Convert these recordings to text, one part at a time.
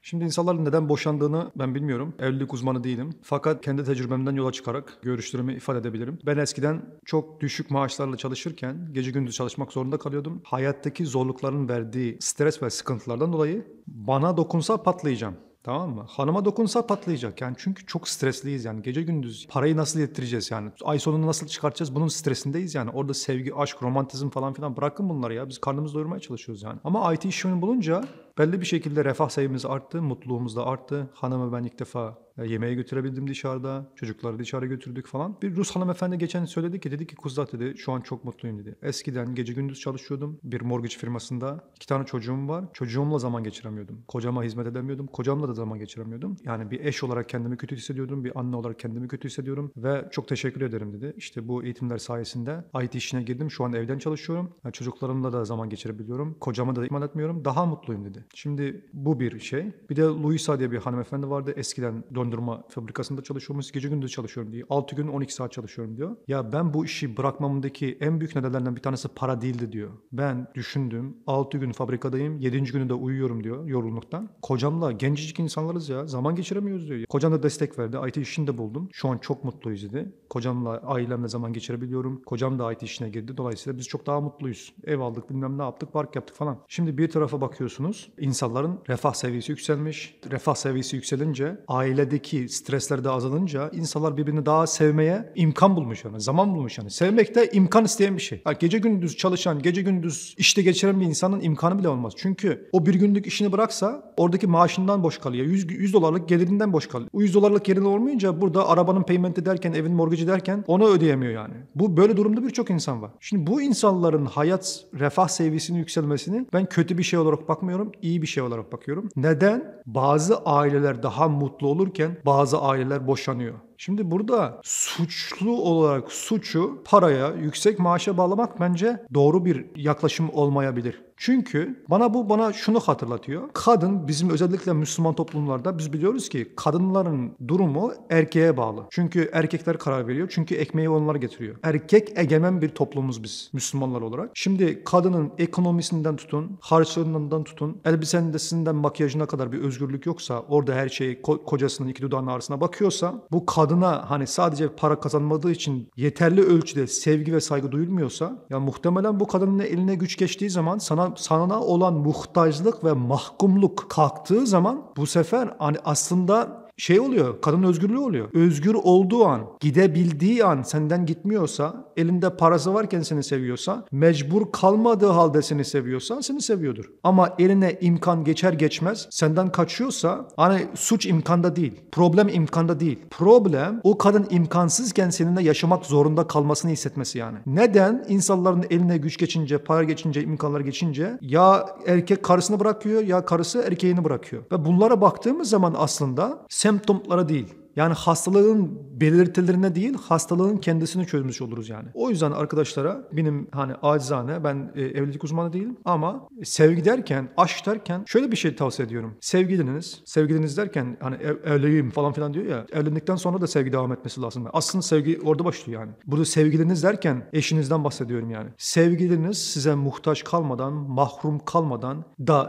Şimdi insanların neden boşandığını ben bilmiyorum. Evlilik uzmanı değilim. Fakat kendi tecrübemden yola çıkarak görüşlerimi ifade edebilirim. Ben eskiden çok düşük maaşlarla çalışırken gece gündüz çalışmak zorunda kalıyordum. Hayattaki zorlukların verdiği stres ve sıkıntılardan dolayı bana dokunsa patlayacağım. Tamam mı? Hanıma dokunsa patlayacak. Yani çünkü çok stresliyiz yani. Gece gündüz parayı nasıl yettireceğiz yani? Ay sonunu nasıl çıkartacağız? Bunun stresindeyiz yani. Orada sevgi, aşk, romantizm falan filan bırakın bunları ya. Biz karnımızı doyurmaya çalışıyoruz yani. Ama IT işini bulunca belli bir şekilde refah seviyemiz arttı, mutluluğumuz da arttı. Hanımı ben ilk defa yemeğe götürebildim dışarıda. Çocukları dışarı götürdük falan. Bir Rus hanımefendi geçen söyledi ki dedi ki Kuzlat dedi şu an çok mutluyum dedi. Eskiden gece gündüz çalışıyordum bir mortgage firmasında. 2 tane çocuğum var. Çocuğumla zaman geçiremiyordum. Kocama hizmet edemiyordum. Kocamla da zaman geçiremiyordum. Yani bir eş olarak kendimi kötü hissediyordum. Bir anne olarak kendimi kötü hissediyorum. Ve çok teşekkür ederim dedi. İşte bu eğitimler sayesinde IT işine girdim. Şu an evden çalışıyorum. Yani çocuklarımla da zaman geçirebiliyorum. Kocama da ihmal etmiyorum. Daha mutluyum dedi. Şimdi bu bir şey. Bir de Luisa diye bir hanımefendi vardı. Eskiden dondurma fabrikasında çalışıyormuş. Gece gündüz çalışıyorum diyor. 6 gün 12 saat çalışıyorum diyor. Ya ben bu işi bırakmamdaki en büyük nedenlerden bir tanesi para değildi diyor. Ben düşündüm. 6 gün fabrikadayım. 7. günü de uyuyorum diyor yorgunluktan. Kocamla gencecik insanlarız ya. Zaman geçiremiyoruz diyor. Kocam da destek verdi. IT işini de buldum. Şu an çok mutluyuz dedi. Kocamla ailemle zaman geçirebiliyorum. Kocam da IT işine girdi. Dolayısıyla biz çok daha mutluyuz. Ev aldık bilmem ne yaptık. Park yaptık falan. Şimdi bir tarafa bakıyorsunuz. İnsanların refah seviyesi yükselmiş. Refah seviyesi yükselince ailedeki stresler de azalınca insanlar birbirini daha sevmeye imkan bulmuş yani. Zaman bulmuş yani. Sevmek de imkan isteyen bir şey. Gece gündüz çalışan, gece gündüz işte geçiren bir insanın imkanı bile olmaz. Çünkü o bir günlük işini bıraksa oradaki maaşından boş kalıyor. 100 dolarlık gelirinden boş kalıyor. O 100 dolarlık geliri olmayınca burada arabanın payment'i derken, evin mortgage'i derken onu ödeyemiyor yani. Bu böyle durumda birçok insan var. Şimdi bu insanların hayat refah seviyesinin yükselmesini ben kötü bir şey olarak bakmıyorum, iyi bir şey olarak bakıyorum. Neden? Bazı aileler daha mutlu olurken bazı aileler boşanıyor. Şimdi burada suçlu olarak suçu paraya, yüksek maaşa bağlamak bence doğru bir yaklaşım olmayabilir. Çünkü bana şunu hatırlatıyor. Kadın bizim özellikle Müslüman toplumlarda biz biliyoruz ki kadınların durumu erkeğe bağlı. Çünkü erkekler karar veriyor. Çünkü ekmeği onlar getiriyor. Erkek egemen bir toplumuz biz Müslümanlar olarak. Şimdi kadının ekonomisinden tutun, harçlığından tutun, elbisesinden makyajına kadar bir özgürlük yoksa, orada her şey kocasının iki dudağının arasına bakıyorsa, bu kadına hani sadece para kazanmadığı için yeterli ölçüde sevgi ve saygı duyulmuyorsa, ya muhtemelen bu kadının eline güç geçtiği zaman sana olan muhtaçlık ve mahkumluk kalktığı zaman bu sefer hani aslında şey oluyor, kadın özgürlüğü oluyor. Özgür olduğu an, gidebildiği an senden gitmiyorsa, elinde parası varken seni seviyorsa, mecbur kalmadığı halde seni seviyorsa seni seviyordur. Ama eline imkan geçer geçmez senden kaçıyorsa hani suç imkanda değil, problem imkanda değil. Problem o kadın imkansızken seninle yaşamak zorunda kalmasını hissetmesi yani. Neden? İnsanların eline güç geçince, para geçince, imkanlar geçince ya erkek karısını bırakıyor ya karısı erkeğini bırakıyor. Ve bunlara baktığımız zaman aslında semptomlara değil. Yani hastalığın belirtilerine değil, hastalığın kendisini çözmüş oluruz yani. O yüzden arkadaşlara benim hani acizane ben evlilik uzmanı değilim ama sevgi derken, aşk derken şöyle bir şey tavsiye ediyorum. Sevgiliniz derken hani evliyim falan filan diyor ya. Evlendikten sonra da sevgi devam etmesi lazım. Aslında sevgi orada başlıyor yani. Burada sevgiliniz derken eşinizden bahsediyorum yani. Sevgiliniz size muhtaç kalmadan, mahrum kalmadan da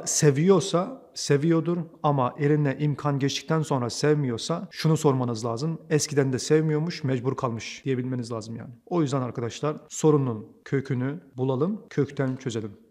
seviyordur ama eline imkan geçtikten sonra sevmiyorsa şunu sormanız lazım. Eskiden de sevmiyormuş, mecbur kalmış diyebilmeniz lazım yani. O yüzden arkadaşlar sorunun kökünü bulalım, kökten çözelim.